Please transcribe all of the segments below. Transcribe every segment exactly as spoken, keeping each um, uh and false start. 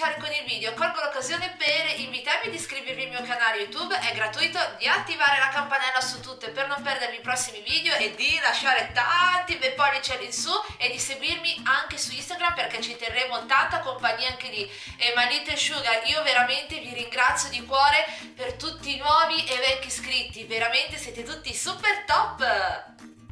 cominciare con il video, colgo l'occasione per invitarvi ad iscrivervi al mio canale YouTube, è gratuito, di attivare la campanella su tutte per non perdervi i prossimi video e di lasciare tanti bei pollici all'insù e di seguirmi anche su Instagram perché ci terremo tanta compagnia anche lì. E My Little Sugar, io veramente vi ringrazio di cuore per tutti i nuovi e vecchi iscritti, veramente siete tutti super top!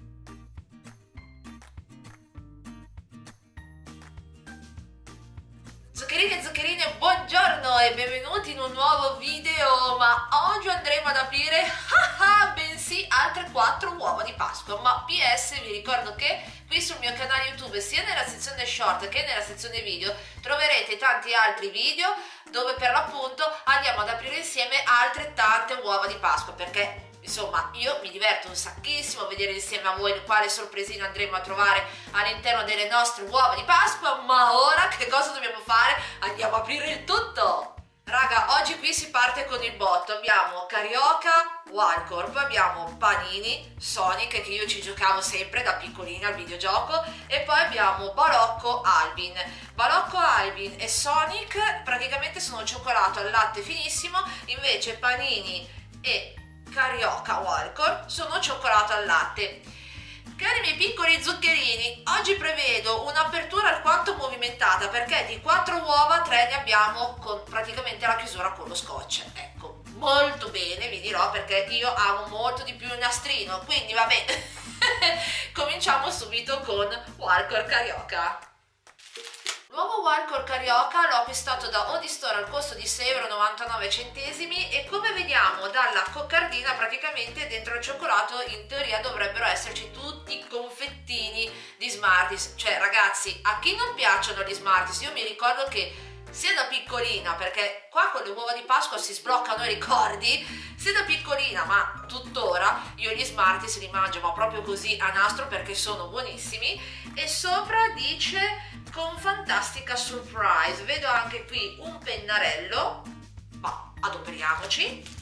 Zuccherini e zuccherine, buongiorno e benvenuti in un nuovo video, ma oggi andremo ad aprire, bensì, altre quattro uova di Pasqua, ma P S vi ricordo che qui sul mio canale YouTube, sia nella sezione short che nella sezione video, troverete tanti altri video dove per l'appunto andiamo ad aprire insieme altre tante uova di Pasqua, perché insomma io mi diverto un sacchissimo a vedere insieme a voi quale sorpresina andremo a trovare all'interno delle nostre uova di Pasqua. Ma ora che cosa dobbiamo fare? Andiamo a aprire il tutto! Raga, oggi qui si parte con il botto. Abbiamo Carioca, Walcorp, abbiamo Panini, Sonic, che io ci giocavo sempre da piccolina al videogioco, e poi abbiamo Balocco, Alvin. Balocco, Alvin e Sonic praticamente sono cioccolato al latte finissimo, invece Panini e Carioca, Walcorp sono cioccolato al latte. Cari miei piccoli zuccherini, oggi prevedo un'apertura alquanto movimentata perché di quattro uova tre ne abbiamo con praticamente la chiusura con lo scotch. Ecco, molto bene, vi dirò, perché io amo molto di più il nastrino, quindi va bene. Cominciamo subito con Walcorp Carioca. Nuovo Walcorp Carioca l'ho acquistato da Odistore al costo di sei e novantanove euro e come vediamo dalla coccardina praticamente dentro il cioccolato in teoria dovrebbero esserci tutti i confettini di Smarties. Cioè ragazzi, a chi non piacciono gli Smarties, io mi ricordo che sia da piccolina, perché qua con le uova di Pasqua si sbloccano i ricordi, sia da piccolina ma tuttora io gli Smarties li mangio ma proprio così a nastro perché sono buonissimi. E sopra dice con fantastica surprise, vedo anche qui un pennarello, ma adoperiamoci.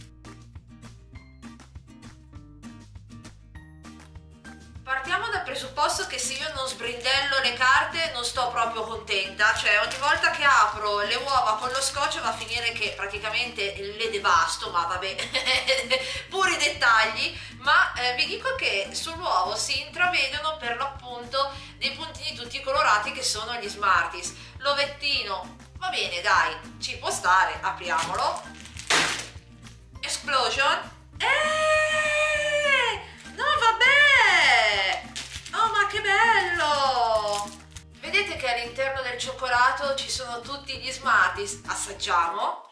Partiamo dal presupposto che se io non sbrindello le carte non sto proprio contenta, cioè ogni volta che apro le uova con lo scotch va a finire che praticamente le devasto, ma vabbè, puri dettagli, ma eh, vi dico che sull'uovo si intravedono per l'appunto dei puntini tutti colorati che sono gli Smarties. L'ovettino, va bene dai, ci può stare, apriamolo. Explosion. Eeeh! No vabbè! Oh ma che bello! Vedete che all'interno del cioccolato ci sono tutti gli Smarties. Assaggiamo.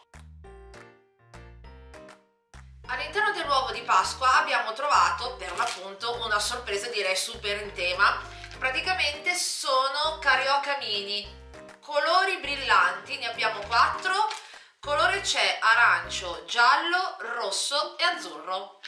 All'interno dell'uovo di Pasqua abbiamo trovato per l'appunto una sorpresa, direi super in tema. Praticamente sono Carioca Mini, colori brillanti, ne abbiamo quattro. Colore c'è arancio, giallo, rosso e azzurro.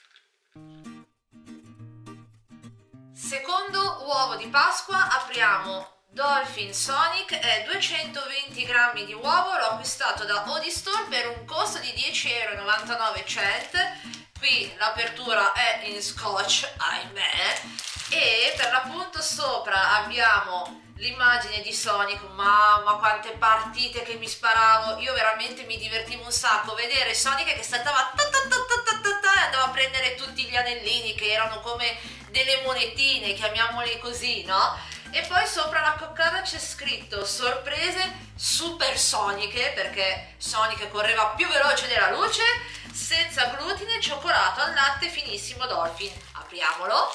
Secondo uovo di Pasqua apriamo Dolphin Sonic, è duecentoventi grammi di uovo, l'ho acquistato da Odistore per un costo di dieci e novantanove euro. Qui l'apertura è in scotch, ahimè, e per l'appunto sopra abbiamo l'immagine di Sonic. Mamma quante partite che mi sparavo, io veramente mi divertivo un sacco vedere Sonic che saltava ta ta ta ta ta ta ta, e andava a prendere tutti gli anellini che erano come delle monetine, chiamiamole così, no? E poi sopra la coccata c'è scritto sorprese super soniche, perché Sonic correva più veloce della luce, senza glutine, cioccolato al latte finissimo Dolphin. Apriamolo.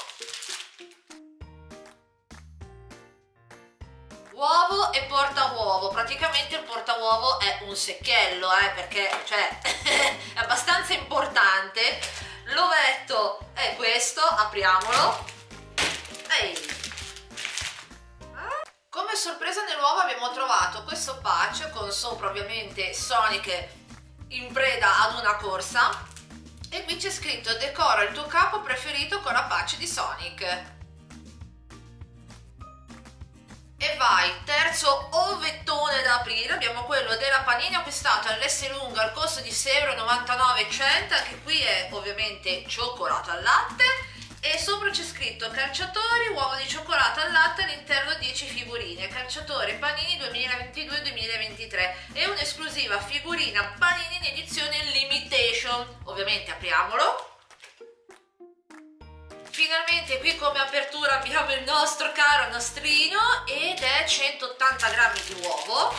Uovo e portauovo, praticamente il portauovo è un secchiello, eh, perché cioè è abbastanza importante. L'ovetto è questo, apriamolo. Ehi. Come sorpresa nell'uovo abbiamo trovato questo patch con sopra ovviamente Sonic in preda ad una corsa, e qui c'è scritto decora il tuo capo preferito con la patch di Sonic. E vai, terzo ovettone da aprire, abbiamo quello della Panini acquistato all'S lunga al costo di sei e novantanove euro, anche qui è ovviamente cioccolato al latte. e sopra c'è scritto calciatori, uovo di cioccolato al latte, all'interno dieci figurine, calciatore Panini duemilaventidue duemilaventitré, è un'esclusiva figurina Panini in edizione limitation. Ovviamente apriamolo. Finalmente qui come apertura abbiamo il nostro caro nastrino ed è centottanta grammi di uovo.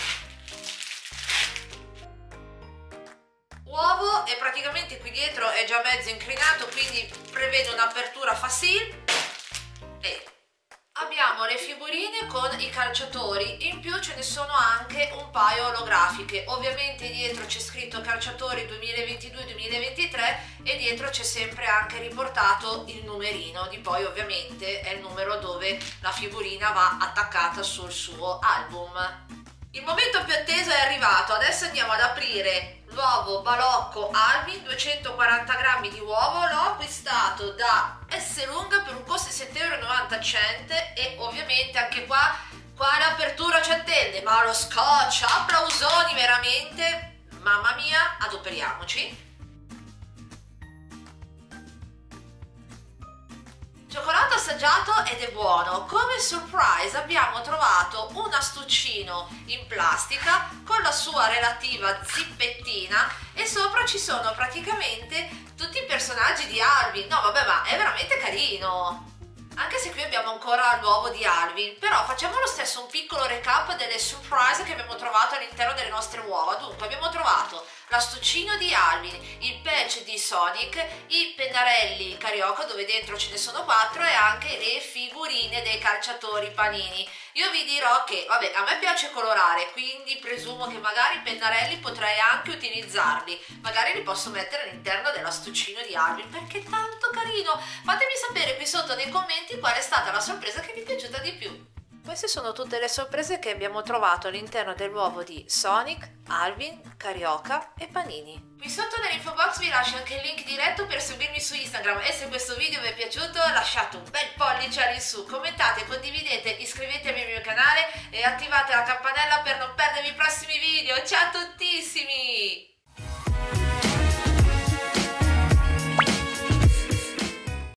Uovo e praticamente qui dietro è già mezzo inclinato, quindi prevede un'apertura facile. E abbiamo le figurine con i calciatori, in più ce ne sono anche un paio olografiche. Ovviamente dietro c'è scritto calciatori duemilaventidue duemilaventitré e dietro c'è sempre anche riportato il numerino di poi, ovviamente è il numero dove la figurina va attaccata sul suo album. Il momento più atteso è arrivato, adesso andiamo ad aprire l'uovo balocco Alvin, duecentoquaranta grammi di uovo. L'ho acquistato da Esselunga per un costo di sette e novanta euro e ovviamente anche qua, qua l'apertura ci attende, ma lo scotch, applausoni veramente, mamma mia, adoperiamoci. Cioccolato assaggiato ed è buono. Come surprise abbiamo trovato un astuccino in plastica con la sua relativa zippettina e sopra ci sono praticamente tutti i personaggi di Alvin. No vabbè, ma è veramente carino, anche se qui abbiamo ancora l'uovo di Alvin. Però facciamo lo stesso un piccolo recap delle surprise che abbiamo trovato all'interno delle nostre uova. Dunque abbiamo trovato l'astuccino di Alvin, il patch di Sonic, i pennarelli Carioca dove dentro ce ne sono quattro e anche le figurine dei calciatori Panini. Io vi dirò che vabbè, a me piace colorare, quindi presumo che magari i pennarelli potrei anche utilizzarli, magari li posso mettere all'interno dell'astuccino di Alvin perché è tanto carino. Fatemi sapere qui sotto nei commenti qual è stata la sorpresa che vi è piaciuta di più. Queste sono tutte le sorprese che abbiamo trovato all'interno dell'uovo di Sonic, Alvin, Carioca e Panini. Qui sotto nell'info box vi lascio anche il link diretto per seguirmi su Instagram e se questo video vi è piaciuto lasciate un bel pollice all'insù, commentate, condividete, iscrivetevi al mio canale e attivate la campanella per non perdervi i prossimi video. Ciao a tuttissimi!